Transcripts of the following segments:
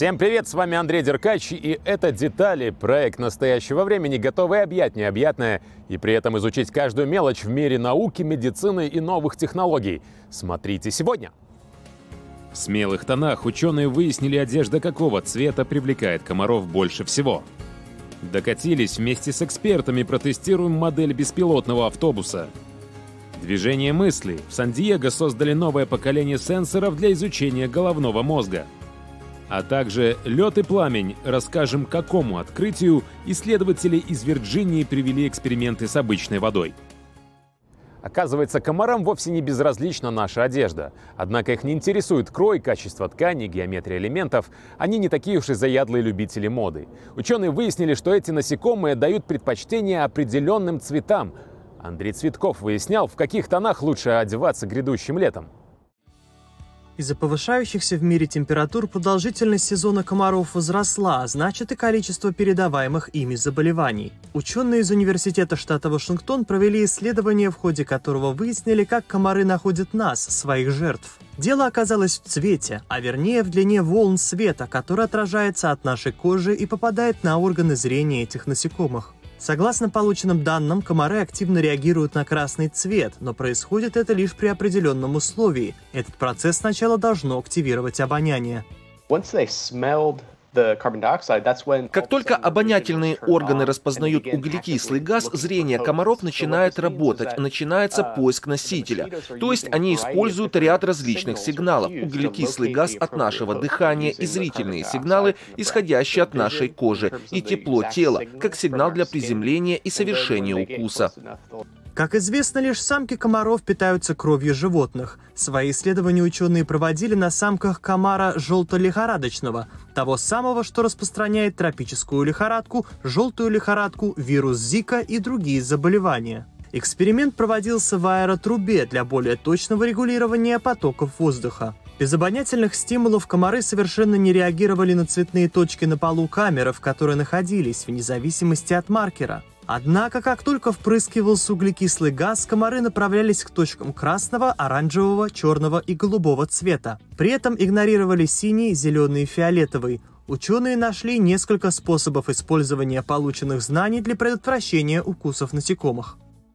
Всем привет, с вами Андрей Деркач, и это «Детали», проект настоящего времени, готовый объять необъятное и при этом изучить каждую мелочь в мире науки, медицины и новых технологий. Смотрите сегодня. В смелых тонах ученые выяснили, одежда какого цвета привлекает комаров больше всего. Докатились вместе с экспертами, протестируем модель беспилотного автобуса. Движение мысли. В Сан-Диего создали новое поколение сенсоров для изучения головного мозга. А также лед и пламень. Расскажем, к какому открытию исследователи из Вирджинии привели эксперименты с обычной водой. Оказывается, комарам вовсе не безразлична наша одежда. Однако их не интересует крой, качество ткани, геометрия элементов. Они не такие уж и заядлые любители моды. Ученые выяснили, что эти насекомые дают предпочтение определенным цветам. Андрей Цветков выяснял, в каких тонах лучше одеваться грядущим летом. Из-за повышающихся в мире температур продолжительность сезона комаров возросла, а значит и количество передаваемых ими заболеваний. Ученые из Университета штата Вашингтон провели исследование, в ходе которого выяснили, как комары находят нас, своих жертв. Дело оказалось в цвете, а вернее в длине волн света, который отражается от нашей кожи и попадает на органы зрения этих насекомых. Согласно полученным данным, комары активно реагируют на красный цвет, но происходит это лишь при определенном условии. Этот процесс сначала должно активировать обоняние. Как только обонятельные органы распознают углекислый газ, зрение комаров начинает работать, начинается поиск носителя. То есть они используют ряд различных сигналов. Углекислый газ от нашего дыхания и зрительные сигналы, исходящие от нашей кожи, и тепло тела, как сигнал для приземления и совершения укуса. Как известно, лишь самки комаров питаются кровью животных. Свои исследования ученые проводили на самках комара желто-лихорадочного, того самого, что распространяет тропическую лихорадку, желтую лихорадку, вирус Зика и другие заболевания. Эксперимент проводился в аэротрубе для более точного регулирования потоков воздуха. Без обонятельных стимулов комары совершенно не реагировали на цветные точки на полу камеры, в которой находились, вне зависимости от маркера. Однако, как только впрыскивался углекислый газ, комары направлялись к точкам красного, оранжевого, черного и голубого цвета. При этом игнорировали синий, зеленый и фиолетовый. Ученые нашли несколько способов использования полученных знаний для предотвращения укусов насекомых.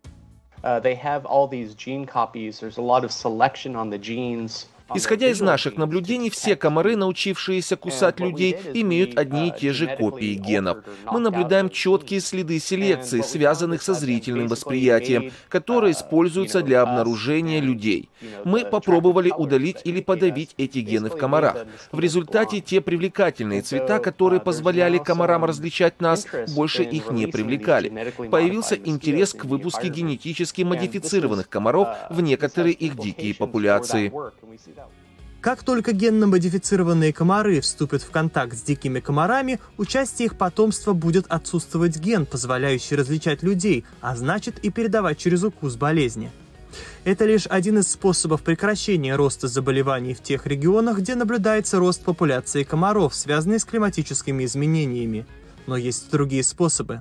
Исходя из наших наблюдений, все комары, научившиеся кусать людей, имеют одни и те же копии генов. Мы наблюдаем четкие следы селекции, связанных со зрительным восприятием, которые используются для обнаружения людей. Мы попробовали удалить или подавить эти гены в комарах. В результате те привлекательные цвета, которые позволяли комарам различать нас, больше их не привлекали. Появился интерес к выпуску генетически модифицированных комаров в некоторые их дикие популяции. Как только генно-модифицированные комары вступят в контакт с дикими комарами, у части их потомства будет отсутствовать ген, позволяющий различать людей, а значит и передавать через укус болезни. Это лишь один из способов прекращения роста заболеваний в тех регионах, где наблюдается рост популяции комаров, связанный с климатическими изменениями. Но есть другие способы.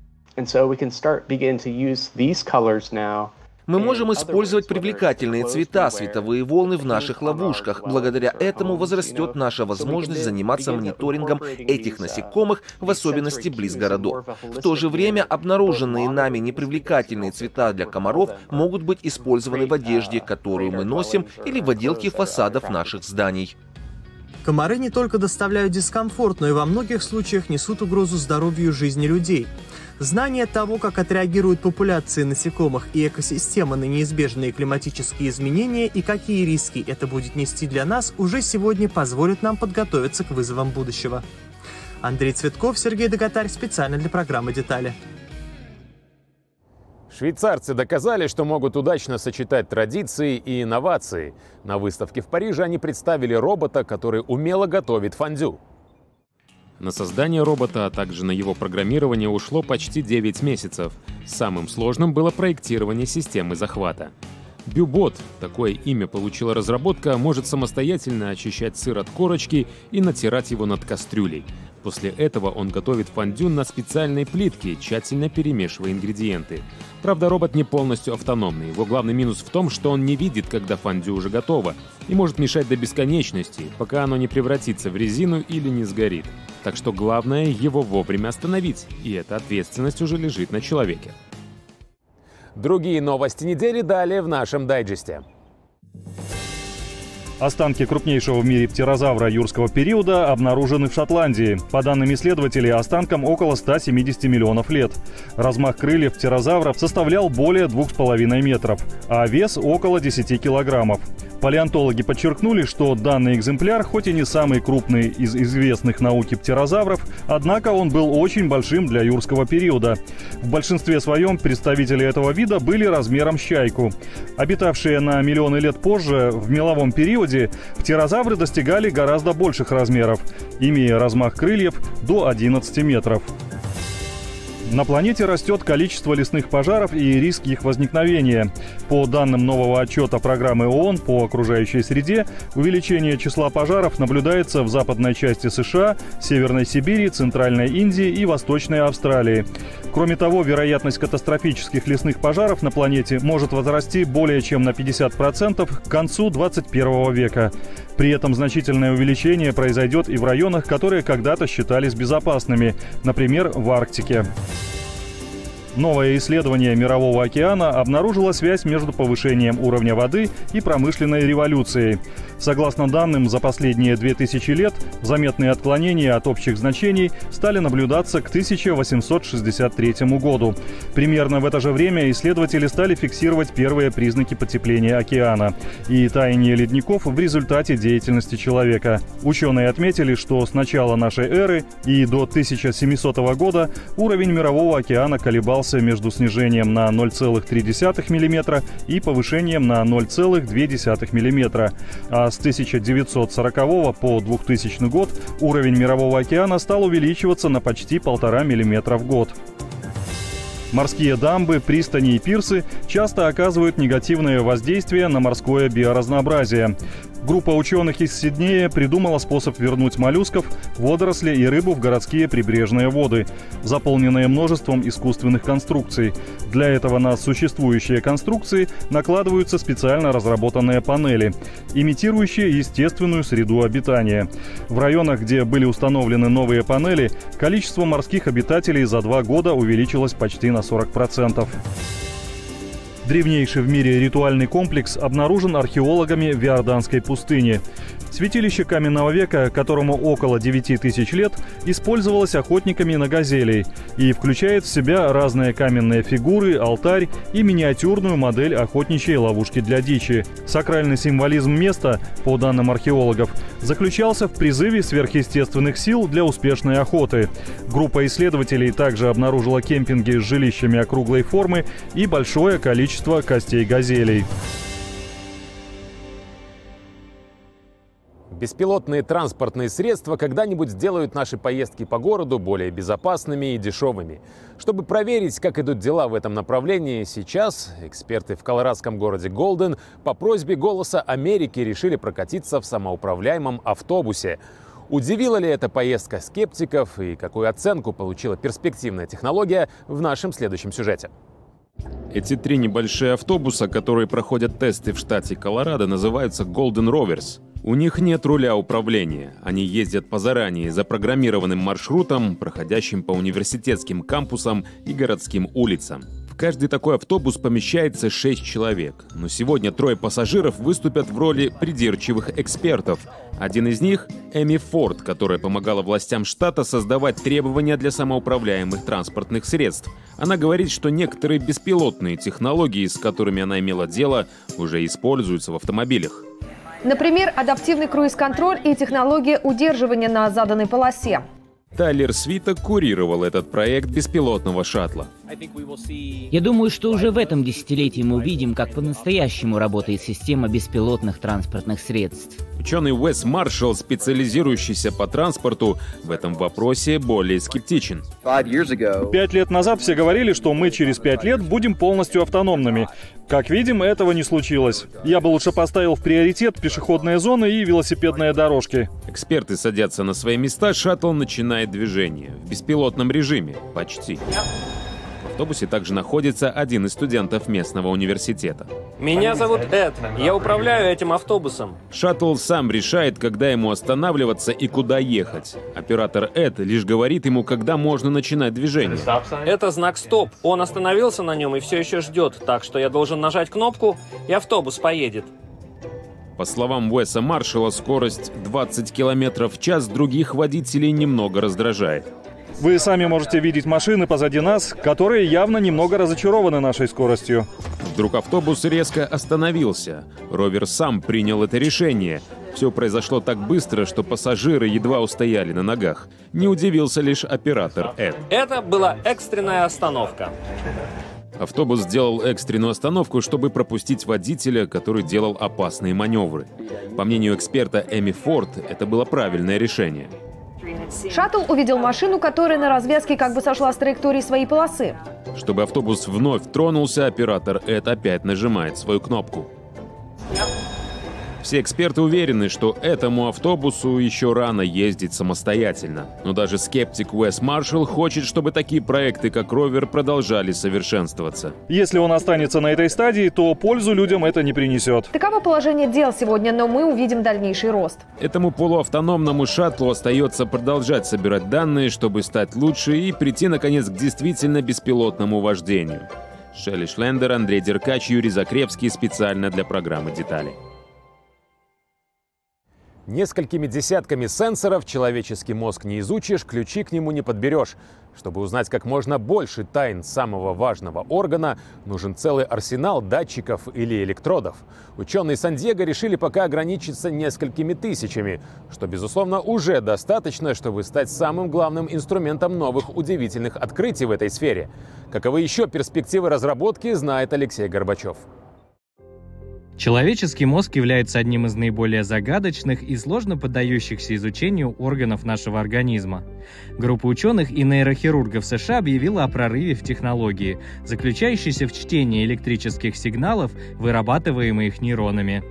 Мы можем использовать привлекательные цвета, световые волны в наших ловушках. Благодаря этому возрастет наша возможность заниматься мониторингом этих насекомых, в особенности близ городов. В то же время обнаруженные нами непривлекательные цвета для комаров могут быть использованы в одежде, которую мы носим, или в отделке фасадов наших зданий. Комары не только доставляют дискомфорт, но и во многих случаях несут угрозу здоровью и жизни людей. Знание того, как отреагируют популяции насекомых и экосистемы на неизбежные климатические изменения и какие риски это будет нести для нас, уже сегодня позволит нам подготовиться к вызовам будущего. Андрей Цветков, Сергей Доготарь, специально для программы «Детали». Швейцарцы доказали, что могут удачно сочетать традиции и инновации. На выставке в Париже они представили робота, который умело готовит фондю. На создание робота, а также на его программирование ушло почти 9 месяцев. Самым сложным было проектирование системы захвата. Бюбот, такое имя получила разработка, может самостоятельно очищать сыр от корочки и натирать его над кастрюлей. После этого он готовит фондю на специальной плитке, тщательно перемешивая ингредиенты. Правда, робот не полностью автономный. Его главный минус в том, что он не видит, когда фондю уже готово, и может мешать до бесконечности, пока оно не превратится в резину или не сгорит. Так что главное его вовремя остановить, и эта ответственность уже лежит на человеке. Другие новости недели далее в нашем дайджесте. Останки крупнейшего в мире птерозавра юрского периода обнаружены в Шотландии. По данным исследователей, останкам около 170 миллионов лет. Размах крыльев птерозавра составлял более 2,5 метров, а вес около 10 килограммов. Палеонтологи подчеркнули, что данный экземпляр, хоть и не самый крупный из известных науке птерозавров, однако он был очень большим для юрского периода. В большинстве своем представители этого вида были размером с чайку. Обитавшие на миллионы лет позже, в меловом периоде, птерозавры достигали гораздо больших размеров, имея размах крыльев до 11 метров. На планете растет количество лесных пожаров и риски их возникновения. По данным нового отчета программы ООН по окружающей среде, увеличение числа пожаров наблюдается в западной части США, Северной Сибири, Центральной Индии и Восточной Австралии. Кроме того, вероятность катастрофических лесных пожаров на планете может возрасти более чем на 50% к концу 21 века. При этом значительное увеличение произойдет и в районах, которые когда-то считались безопасными, например, в Арктике. Новое исследование Мирового океана обнаружило связь между повышением уровня воды и промышленной революцией. Согласно данным, за последние 2000 лет заметные отклонения от общих значений стали наблюдаться к 1863 году. Примерно в это же время исследователи стали фиксировать первые признаки потепления океана и таяния ледников в результате деятельности человека. Ученые отметили, что с начала нашей эры и до 1700 года уровень Мирового океана колебался между снижением на 0,3 мм и повышением на 0,2 мм. А с 1940 по 2000 год уровень Мирового океана стал увеличиваться на почти 1,5 мм в год. Морские дамбы, пристани и пирсы часто оказывают негативное воздействие на морское биоразнообразие. Группа ученых из Сиднея придумала способ вернуть моллюсков, водоросли и рыбу в городские прибрежные воды, заполненные множеством искусственных конструкций. Для этого на существующие конструкции накладываются специально разработанные панели, имитирующие естественную среду обитания. В районах, где были установлены новые панели, количество морских обитателей за 2 года увеличилось почти на 40%. Древнейший в мире ритуальный комплекс обнаружен археологами в Иорданской пустыне. Святилище каменного века, которому около 9000 лет, использовалось охотниками на газелей и включает в себя разные каменные фигуры, алтарь и миниатюрную модель охотничьей ловушки для дичи. Сакральный символизм места, по данным археологов, заключался в призыве сверхъестественных сил для успешной охоты. Группа исследователей также обнаружила кемпинги с жилищами округлой формы и большое количество костей газелей. Беспилотные транспортные средства когда-нибудь сделают наши поездки по городу более безопасными и дешевыми. Чтобы проверить, как идут дела в этом направлении, сейчас эксперты в колорадском городе Голден по просьбе «Голоса Америки» решили прокатиться в самоуправляемом автобусе. Удивила ли эта поездка скептиков и какую оценку получила перспективная технология, в нашем следующем сюжете. Эти 3 небольшие автобуса, которые проходят тесты в штате Колорадо, называются Golden Rovers. У них нет руля управления. Они ездят по заранее запрограммированным маршрутам, проходящим по университетским кампусам и городским улицам. В каждый такой автобус помещается 6 человек. Но сегодня 3 пассажиров выступят в роли придирчивых экспертов. Один из них — Эми Форд, которая помогала властям штата создавать требования для самоуправляемых транспортных средств. Она говорит, что некоторые беспилотные технологии, с которыми она имела дело, уже используются в автомобилях. Например, адаптивный круиз-контроль и технология удерживания на заданной полосе. Тайлер Свиток курировал этот проект беспилотного шаттла. Я думаю, что уже в этом десятилетии мы увидим, как по-настоящему работает система беспилотных транспортных средств. Ученый Уэс Маршалл, специализирующийся по транспорту, в этом вопросе более скептичен. 5 лет назад все говорили, что мы через 5 лет будем полностью автономными. Как видим, этого не случилось. Я бы лучше поставил в приоритет пешеходные зоны и велосипедные дорожки. Эксперты садятся на свои места, шаттл начинает движение. В беспилотном режиме. Почти. В автобусе также находится один из студентов местного университета. Меня зовут Эд. Я управляю этим автобусом. Шаттл сам решает, когда ему останавливаться и куда ехать. Оператор Эд лишь говорит ему, когда можно начинать движение. Это знак «Стоп». Он остановился на нем и все еще ждет, так что я должен нажать кнопку, и автобус поедет. По словам Уэса Маршалла, скорость 20 км в час других водителей немного раздражает. Вы сами можете видеть машины позади нас, которые явно немного разочарованы нашей скоростью. Вдруг автобус резко остановился. Ровер сам принял это решение. Все произошло так быстро, что пассажиры едва устояли на ногах. Не удивился лишь оператор Эд. Это была экстренная остановка. Автобус сделал экстренную остановку, чтобы пропустить водителя, который делал опасные маневры. По мнению эксперта Эми Форд, это было правильное решение. Шаттл увидел машину, которая на развязке как бы сошла с траектории своей полосы. Чтобы автобус вновь тронулся, оператор Эд опять нажимает свою кнопку. Все эксперты уверены, что этому автобусу еще рано ездить самостоятельно. Но даже скептик Уэс Маршалл хочет, чтобы такие проекты, как Ровер, продолжали совершенствоваться. Если он останется на этой стадии, то пользу людям это не принесет. Таково положение дел сегодня, но мы увидим дальнейший рост. Этому полуавтономному шаттлу остается продолжать собирать данные, чтобы стать лучше и прийти, наконец, к действительно беспилотному вождению. Шелли Шлендер, Андрей Деркач, Юрий Закревский. Специально для программы «Детали». Несколькими десятками сенсоров человеческий мозг не изучишь, ключи к нему не подберешь. Чтобы узнать как можно больше тайн самого важного органа, нужен целый арсенал датчиков или электродов. Ученые Сан-Диего решили пока ограничиться несколькими тысячами, что, безусловно, уже достаточно, чтобы стать самым главным инструментом новых удивительных открытий в этой сфере. Каковы еще перспективы разработки, знает Алексей Горбачев. Человеческий мозг является одним из наиболее загадочных и сложно поддающихся изучению органов нашего организма. Группа ученых и нейрохирургов США объявила о прорыве в технологии, заключающейся в чтении электрических сигналов, вырабатываемых нейронами.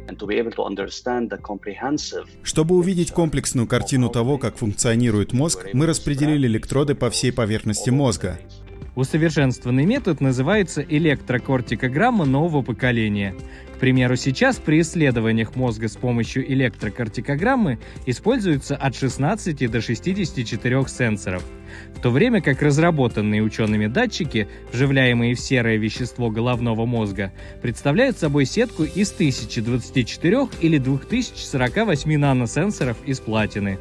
Чтобы увидеть комплексную картину того, как функционирует мозг, мы распределили электроды по всей поверхности мозга. Усовершенствованный метод называется электрокортикограмма нового поколения. К примеру, сейчас при исследованиях мозга с помощью электрокортикограммы используется от 16 до 64 сенсоров, в то время как разработанные учеными датчики, вживляемые в серое вещество головного мозга, представляют собой сетку из 1024 или 2048 наносенсоров из платины.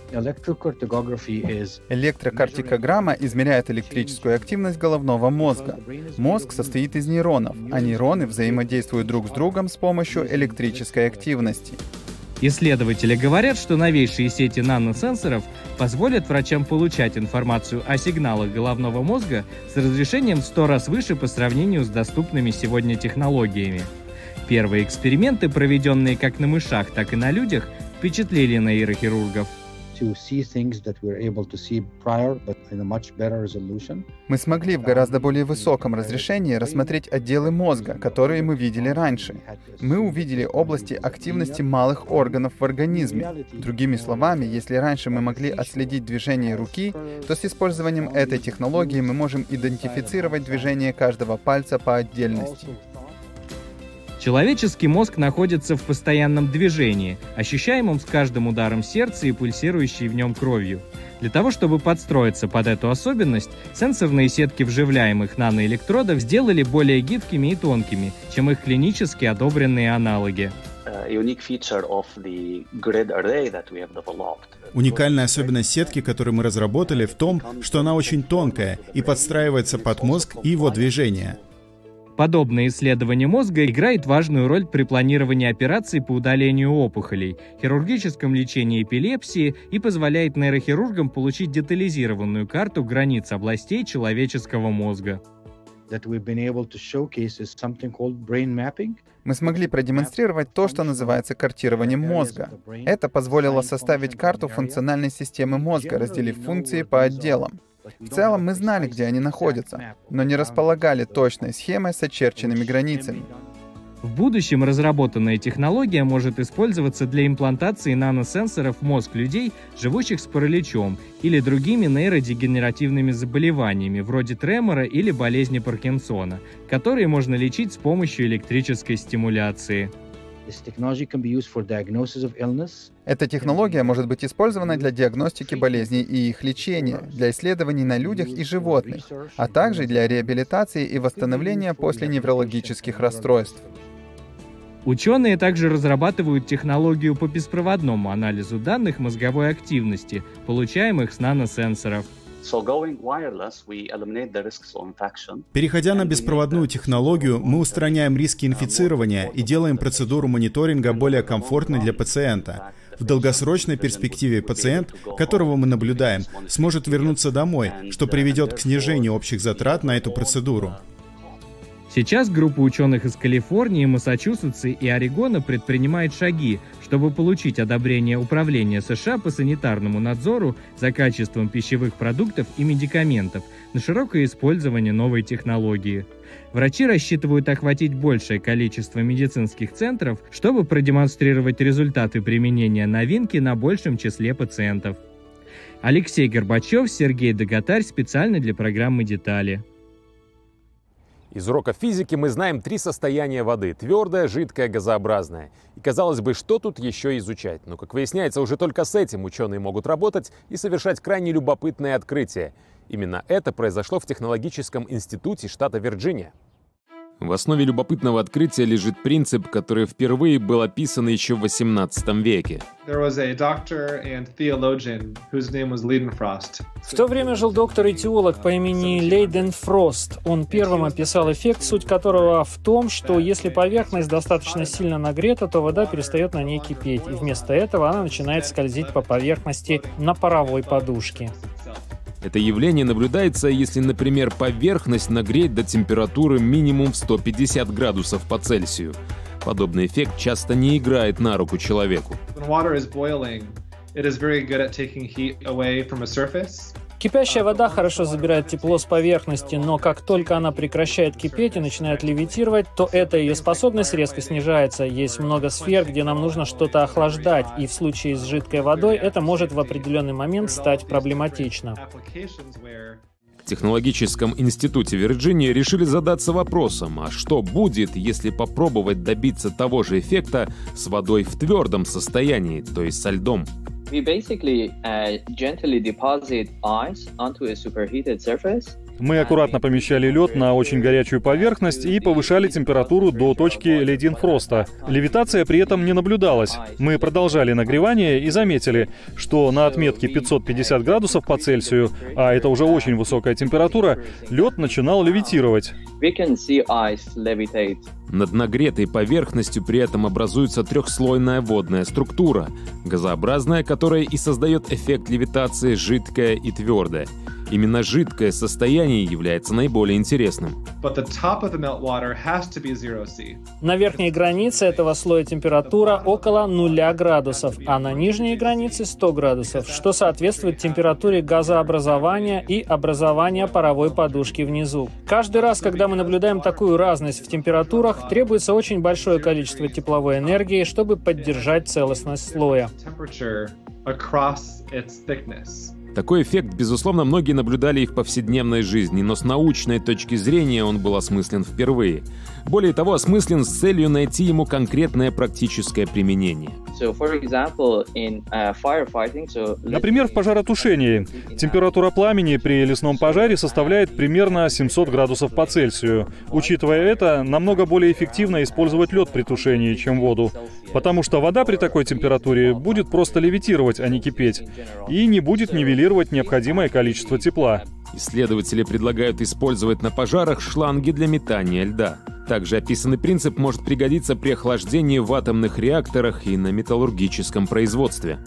Электрокортикограмма измеряет электрическую активность головного мозга. Мозг состоит из нейронов, а нейроны взаимодействуют друг с другом с помощью электрической активности. Исследователи говорят, что новейшие сети наносенсоров позволят врачам получать информацию о сигналах головного мозга с разрешением в 100 раз выше по сравнению с доступными сегодня технологиями. Первые эксперименты, проведенные как на мышах, так и на людях, впечатлили нейрохирургов. Мы смогли в гораздо более высоком разрешении рассмотреть отделы мозга, которые мы видели раньше. Мы увидели области активности малых органов в организме. Другими словами, если раньше мы могли отследить движение руки, то с использованием этой технологии мы можем идентифицировать движение каждого пальца по отдельности. Человеческий мозг находится в постоянном движении, ощущаемом с каждым ударом сердца и пульсирующей в нем кровью. Для того, чтобы подстроиться под эту особенность, сенсорные сетки вживляемых наноэлектродов сделали более гибкими и тонкими, чем их клинически одобренные аналоги. Уникальная особенность сетки, которую мы разработали, в том, что она очень тонкая и подстраивается под мозг и его движение. Подобное исследование мозга играет важную роль при планировании операций по удалению опухолей, хирургическом лечении эпилепсии и позволяет нейрохирургам получить детализированную карту границ областей человеческого мозга. Мы смогли продемонстрировать то, что называется картированием мозга. Это позволило составить карту функциональной системы мозга, разделив функции по отделам. В целом мы знали, где они находятся, но не располагали точной схемой с очерченными границами. В будущем разработанная технология может использоваться для имплантации наносенсоров в мозг людей, живущих с параличом или другими нейродегенеративными заболеваниями, вроде тремора или болезни Паркинсона, которые можно лечить с помощью электрической стимуляции. Эта технология может быть использована для диагностики болезней и их лечения, для исследований на людях и животных, а также для реабилитации и восстановления после неврологических расстройств. Ученые также разрабатывают технологию по беспроводному анализу данных мозговой активности, получаемых с наносенсоров. Переходя на беспроводную технологию, мы устраняем риски инфицирования и делаем процедуру мониторинга более комфортной для пациента. В долгосрочной перспективе пациент, которого мы наблюдаем, сможет вернуться домой, что приведет к снижению общих затрат на эту процедуру. Сейчас группа ученых из Калифорнии, Массачусетса и Орегона предпринимает шаги, чтобы получить одобрение Управления США по санитарному надзору за качеством пищевых продуктов и медикаментов на широкое использование новой технологии. Врачи рассчитывают охватить большее количество медицинских центров, чтобы продемонстрировать результаты применения новинки на большем числе пациентов. Алексей Горбачев, Сергей Доготарь, специально для программы «Детали». Из уроков физики мы знаем 3 состояния воды – твердая, жидкая, газообразная. И казалось бы, что тут еще изучать? Но, как выясняется, уже только с этим ученые могут работать и совершать крайне любопытные открытия. Именно это произошло в технологическом институте штата Вирджиния. В основе любопытного открытия лежит принцип, который впервые был описан еще в XVIII веке. В то время жил доктор и теолог по имени Лейден Фрост. Он первым описал эффект, суть которого в том, что если поверхность достаточно сильно нагрета, то вода перестает на ней кипеть, и вместо этого она начинает скользить по поверхности на паровой подушке. Это явление наблюдается, если, например, поверхность нагреть до температуры минимум в 150 градусов по Цельсию. Подобный эффект часто не играет на руку человеку. Кипящая вода хорошо забирает тепло с поверхности, но как только она прекращает кипеть и начинает левитировать, то эта ее способность резко снижается. Есть много сфер, где нам нужно что-то охлаждать, и в случае с жидкой водой это может в определенный момент стать проблематично. В технологическом институте Вирджинии решили задаться вопросом, а что будет, если попробовать добиться того же эффекта с водой в твердом состоянии, то есть со льдом? We basically gently deposit ice onto a superheated surface. Мы аккуратно помещали лед на очень горячую поверхность и повышали температуру до точки Лейденфроста. Левитация при этом не наблюдалась. Мы продолжали нагревание и заметили, что на отметке 550 градусов по Цельсию, а это уже очень высокая температура, лед начинал левитировать. Над нагретой поверхностью при этом образуется трехслойная водная структура, газообразная, которая и создает эффект левитации, жидкая и твердая. Именно жидкое состояние является наиболее интересным. На верхней границе этого слоя температура около 0 градусов, а на нижней границе 100 градусов, что соответствует температуре газообразования и образования паровой подушки внизу. Каждый раз, когда мы наблюдаем такую разность в температурах, требуется очень большое количество тепловой энергии, чтобы поддержать целостность слоя. Такой эффект, безусловно, многие наблюдали и в повседневной жизни, но с научной точки зрения он был осмыслен впервые. Более того, осмыслен с целью найти ему конкретное практическое применение. Например, в пожаротушении. Температура пламени при лесном пожаре составляет примерно 700 градусов по Цельсию. Учитывая это, намного более эффективно использовать лед при тушении, чем воду. Потому что вода при такой температуре будет просто левитировать, а не кипеть. И не будет нивелировать необходимое количество тепла. Исследователи предлагают использовать на пожарах шланги для метания льда. Также описанный принцип может пригодиться при охлаждении в атомных реакторах и на металлургическом производстве.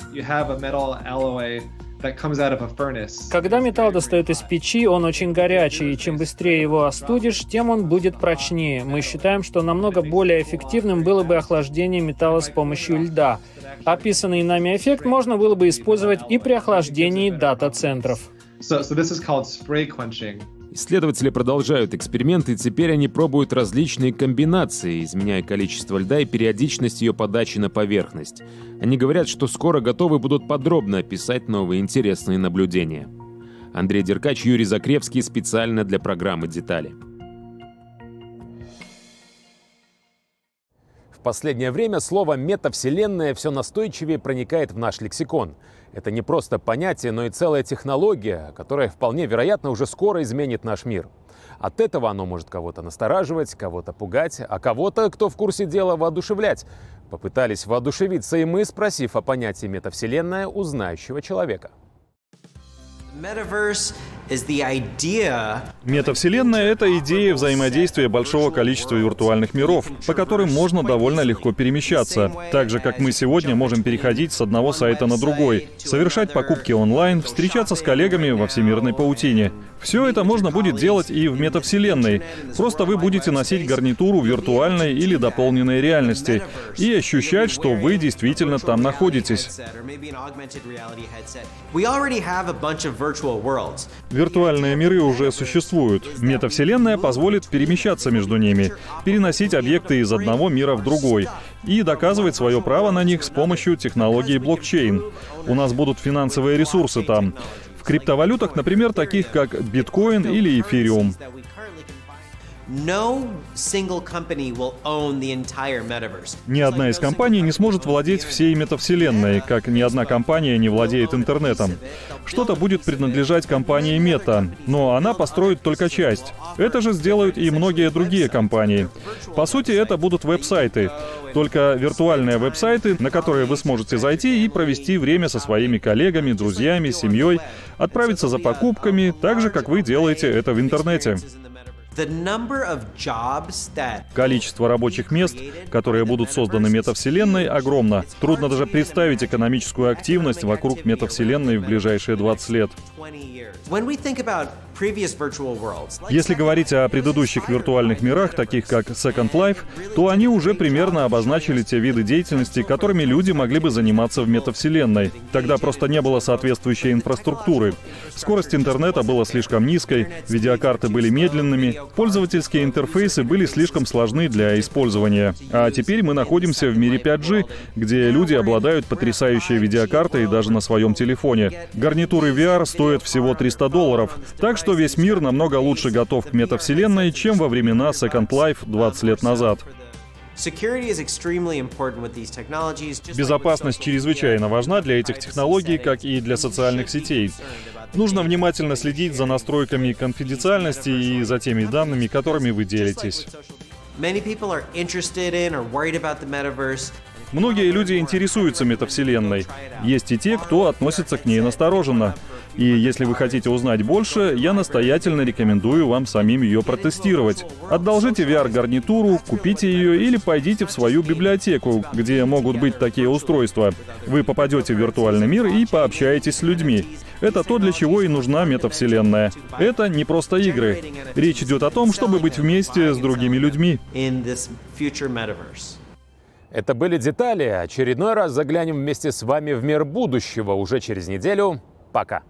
Когда металл достают из печи, он очень горячий, и чем быстрее его остудишь, тем он будет прочнее. Мы считаем, что намного более эффективным было бы охлаждение металла с помощью льда. Описанный нами эффект можно было бы использовать и при охлаждении дата-центров. Исследователи продолжают эксперименты, и теперь они пробуют различные комбинации, изменяя количество льда и периодичность ее подачи на поверхность. Они говорят, что скоро готовы будут подробно описать новые интересные наблюдения. Андрей Деркач, Юрий Закревский специально для программы «Детали». В последнее время слово «метавселенная» все настойчивее проникает в наш лексикон. Это не просто понятие, но и целая технология, которая вполне вероятно уже скоро изменит наш мир. От этого оно может кого-то настораживать, кого-то пугать, а кого-то, кто в курсе дела, воодушевлять. Попытались воодушевиться и мы, спросив о понятии «метавселенная» у знающего человека. Метавселенная — это идея взаимодействия большого количества виртуальных миров, по которым можно довольно легко перемещаться. Так же, как мы сегодня можем переходить с одного сайта на другой, совершать покупки онлайн, встречаться с коллегами во всемирной паутине. Все это можно будет делать и в метавселенной. Просто вы будете носить гарнитуру виртуальной или дополненной реальности и ощущать, что вы действительно там находитесь. Виртуальные миры уже существуют. Метавселенная позволит перемещаться между ними, переносить объекты из одного мира в другой и доказывать свое право на них с помощью технологии блокчейн. У нас будут финансовые ресурсы там. В криптовалютах, например, таких как биткоин или эфириум. Ни одна из компаний не сможет владеть всей метавселенной, как ни одна компания не владеет интернетом. Что-то будет принадлежать компании Мета, но она построит только часть. Это же сделают и многие другие компании. По сути, это будут веб-сайты. Только виртуальные веб-сайты, на которые вы сможете зайти и провести время со своими коллегами, друзьями, семьей, отправиться за покупками, так же, как вы делаете это в интернете. Количество рабочих мест, которые будут созданы метавселенной, огромно. Трудно даже представить экономическую активность вокруг метавселенной в ближайшие 20 лет. Если говорить о предыдущих виртуальных мирах, таких как Second Life, то они уже примерно обозначили те виды деятельности, которыми люди могли бы заниматься в метавселенной. Тогда просто не было соответствующей инфраструктуры. Скорость интернета была слишком низкой, видеокарты были медленными, пользовательские интерфейсы были слишком сложны для использования. А теперь мы находимся в мире 5G, где люди обладают потрясающей видеокартой даже на своем телефоне. Гарнитуры VR стоят всего $300, так что весь мир намного лучше готов к метавселенной, чем во времена Second Life 20 лет назад. Безопасность чрезвычайно важна для этих технологий, как и для социальных сетей. Нужно внимательно следить за настройками конфиденциальности и за теми данными, которыми вы делитесь. Многие люди интересуются метавселенной. Есть и те, кто относится к ней настороженно. И если вы хотите узнать больше, я настоятельно рекомендую вам самим ее протестировать. Одолжите VR-гарнитуру, купите ее или пойдите в свою библиотеку, где могут быть такие устройства. Вы попадете в виртуальный мир и пообщаетесь с людьми. Это то, для чего и нужна метавселенная. Это не просто игры. Речь идет о том, чтобы быть вместе с другими людьми. Это были «Детали». Очередной раз заглянем вместе с вами в мир будущего уже через неделю. Пока.